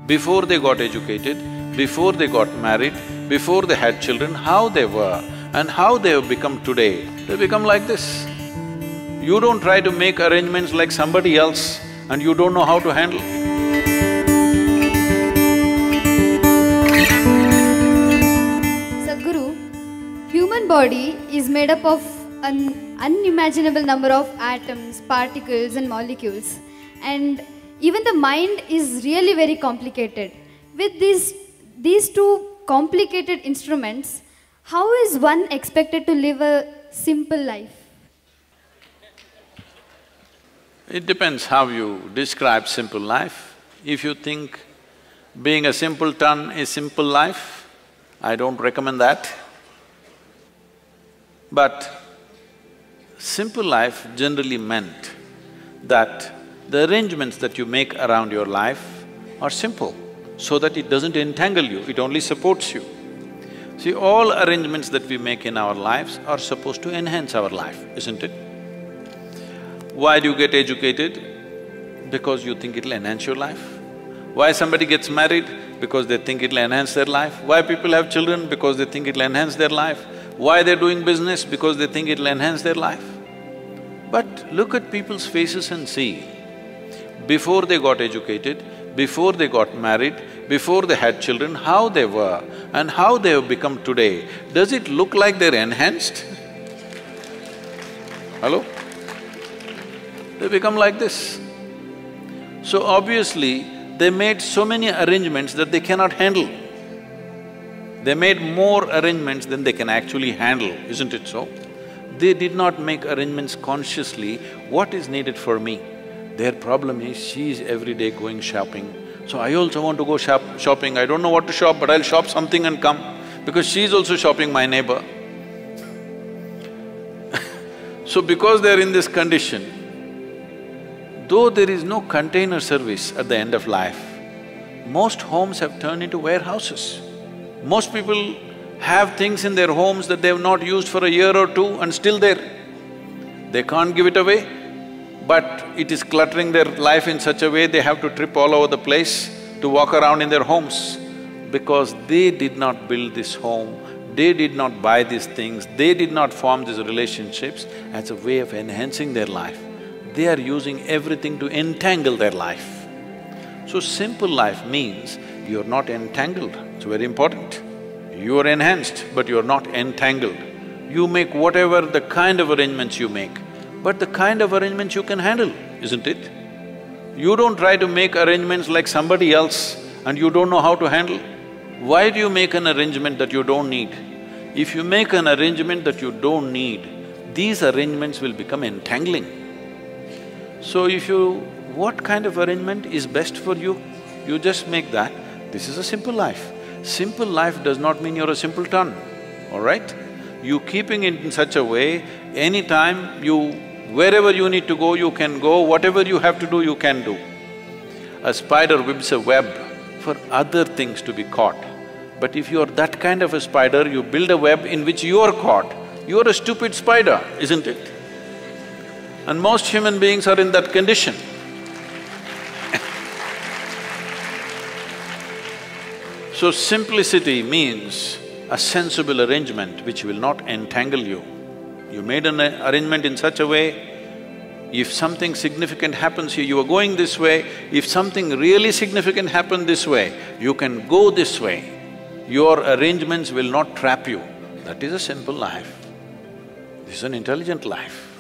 before they got educated, before they got married, before they had children, how they were and how they have become today, they become like this. You don't try to make arrangements like somebody else and you don't know how to handle. Sadhguru, human body is made up of an unimaginable number of atoms, particles and molecules, and even the mind is really very complicated. With these two complicated instruments, how is one expected to live a simple life? It depends how you describe simple life. If you think being a simpleton is simple life, I don't recommend that. But simple life generally meant that the arrangements that you make around your life are simple, so that it doesn't entangle you, it only supports you. See, all arrangements that we make in our lives are supposed to enhance our life, isn't it? Why do you get educated? Because you think it'll enhance your life. Why somebody gets married? Because they think it'll enhance their life. Why people have children? Because they think it'll enhance their life. Why they're doing business? Because they think it'll enhance their life. But look at people's faces and see, before they got educated, before they got married, before they had children, how they were and how they have become today, does it look like they're enhanced? Hello? They become like this. So obviously, they made so many arrangements that they cannot handle. They made more arrangements than they can actually handle, isn't it so? They did not make arrangements consciously, what is needed for me? Their problem is, she is every day going shopping, so I also want to go shopping. I don't know what to shop, but I'll shop something and come, because she's also shopping, my neighbor. So because they're in this condition, though there is no container service at the end of life, most homes have turned into warehouses. Most people have things in their homes that they have not used for a year or two and still there. They can't give it away, but it is cluttering their life in such a way they have to trip all over the place to walk around in their homes. Because they did not build this home, they did not buy these things, they did not form these relationships as a way of enhancing their life. They are using everything to entangle their life. So simple life means you're not entangled, it's very important. You are enhanced, but you're not entangled. You make whatever the kind of arrangements you make, but the kind of arrangements you can handle, isn't it? You don't try to make arrangements like somebody else and you don't know how to handle. Why do you make an arrangement that you don't need? If you make an arrangement that you don't need, these arrangements will become entangling. So if you… what kind of arrangement is best for you, you just make that. This is a simple life. Simple life does not mean you're a simpleton, all right? You keeping it in such a way, anytime you… wherever you need to go, you can go, whatever you have to do, you can do. A spider weaves a web for other things to be caught. But if you're that kind of a spider, you build a web in which you're caught, you're a stupid spider, isn't it? And most human beings are in that condition. So simplicity means a sensible arrangement which will not entangle you. You made an arrangement in such a way, if something significant happens here, you are going this way, if something really significant happened this way, you can go this way. Your arrangements will not trap you. That is a simple life. This is an intelligent life.